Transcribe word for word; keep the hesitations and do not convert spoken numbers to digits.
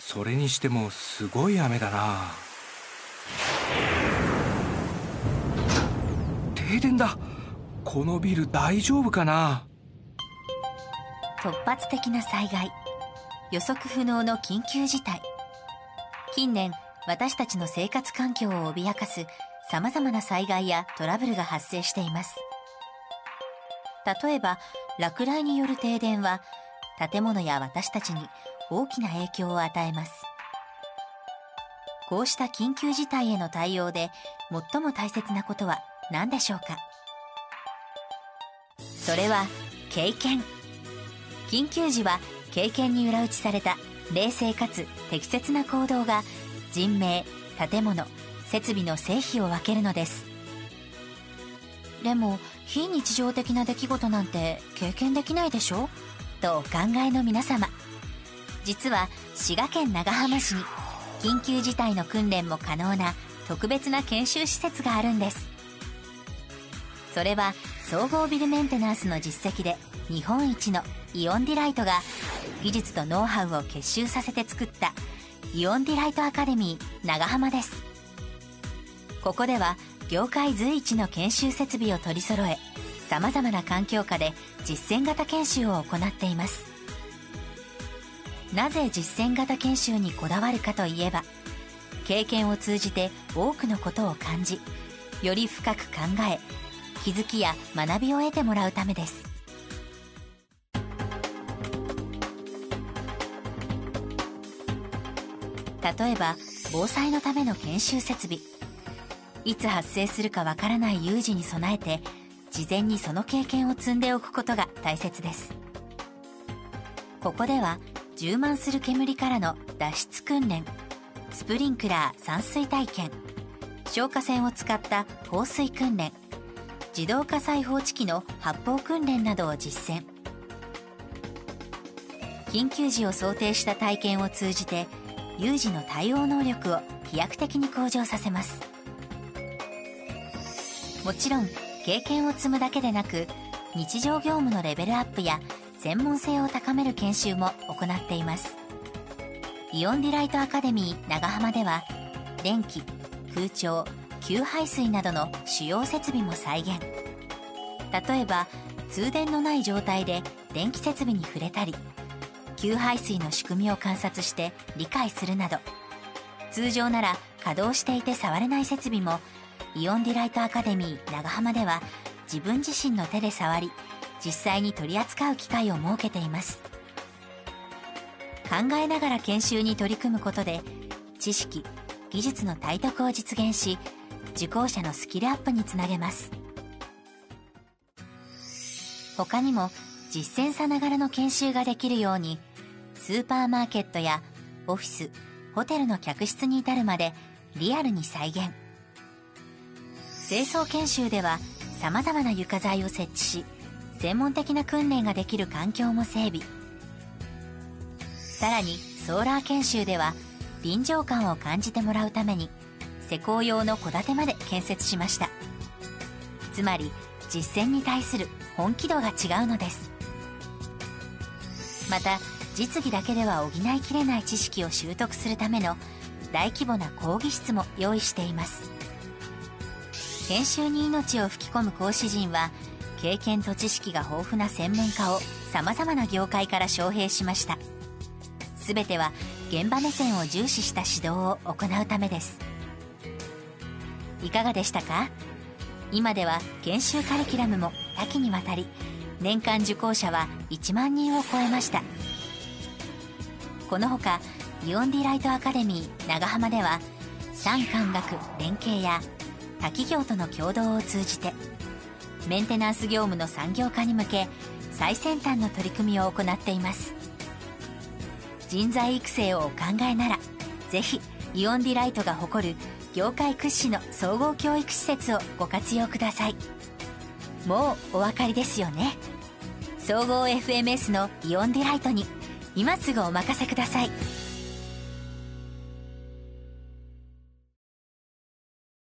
それにしてもすごい雨だな。停電だ。このビル大丈夫かな。 突発的な災害、予測不能の緊急事態。近年、私たちの生活環境を脅かすさまざまな災害やトラブルが発生しています。例えば、落雷による停電は建物や私たちに大きな影響を与えます。こうした緊急事態への対応で最も大切なことは何でしょうか。それは経験。緊急時は経験に裏打ちされた冷静かつ適切な行動が人命、建物、設備の成否を分けるのです。でも非日常的な出来事なんて経験できないでしょとお考えの皆様、実は滋賀県長浜市に緊急事態の訓練も可能な特別な研修施設があるんです。それは総合ビルメンテナンスの実績で日本一のイオンディライトが技術とノウハウを結集させて作ったイオンディライトアカデミー長浜です。ここでは業界随一の研修設備を取り揃え、さまざまな環境下で実践型研修を行っています。なぜ実践型研修にこだわるかといえば、経験を通じて多くのことを感じ、より深く考え、気づきや学びを得てもらうためです。例えば防災のための研修設備、いつ発生するかわからない有事に備えて事前にその経験を積んでおくことが大切です。ここでは充満する煙からの脱出訓練、スプリンクラー散水体験、消火栓を使った放水訓練、自動火災報知器の発砲訓練などを実践。緊急時を想定した体験を通じて有事の対応能力を飛躍的に向上させます。もちろん経験を積むだけでなく、日常業務のレベルアップや専門性を高める研修も行っています。イオンディライトアカデミー長浜では電気、空調、給排水などの主要設備も再現。例えば通電のない状態で電気設備に触れたり、給排水の仕組みを観察して理解するなど、通常なら稼働していて触れない設備もイオンディライトアカデミー長浜では自分自身の手で触り、実際に取り扱う機会を設けています。考えながら研修に取り組むことで知識、技術の体得を実現し、受講者のスキルアップにつなげます。他にも実践さながらの研修ができるように、スーパーマーケットやオフィス、ホテルの客室に至るまでリアルに再現。清掃研修ではさまざまな床材を設置し、専門的な訓練ができる環境も整備。さらにソーラー研修では臨場感を感じてもらうために施工用の戸建てまで建設しました。つまり実践に対する本気度が違うのです。また実技だけでは補いきれない知識を習得するための大規模な講義室も用意しています。研修に命を吹き込む講師陣は経験と知識が豊富な専門家をさまざまな業界から招聘しました。すべては現場目線を重視した指導を行うためです。いかがでしたか？今では研修カリキュラムも多岐にわたり、年間受講者はいちまんにんを超えました。このほかイオンディライトアカデミー長浜では産官学連携や他企業との共同を通じてメンテナンス業務の産業化に向け最先端の取り組みを行っています。人材育成をお考えならぜひイオンディライトが誇る業界屈指の総合教育施設をご活用ください。もうお分かりですよね。総合 エフエムエス のイオンディライトに今すぐお任せください。